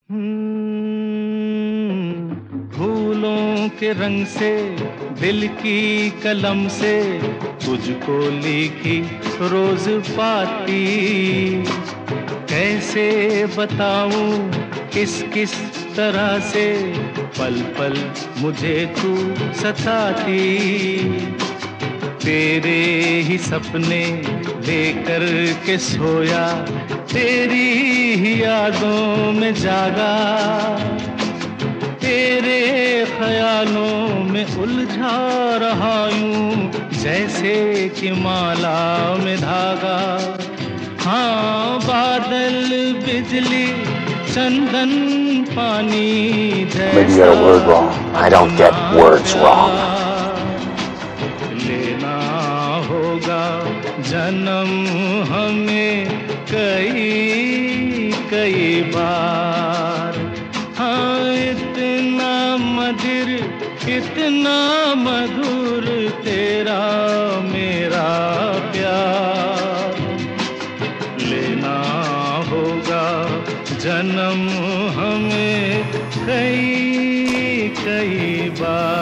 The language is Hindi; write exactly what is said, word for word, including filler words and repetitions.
हम्म, फूलों के रंग से दिल की कलम से तुझको लिखी रोज पाती, कैसे बताऊं किस किस तरह से पल पल मुझे तू सताती। तेरे ही सपने लेकर के सोया, तेरी ही यादों में जागा, तेरे ख्यालों में उलझा रहा यूं जैसे कि माला में धागा। हाँ, बादल बिजली चंदन पानी Maybe you जैसा got a word wrong. I don't get words wrong. लेना होगा जन्म हमें कई कई बार। हाँ, इतना मधुर इतना मधुर तेरा मेरा प्यार। लेना होगा जन्म हमें कई कई बार।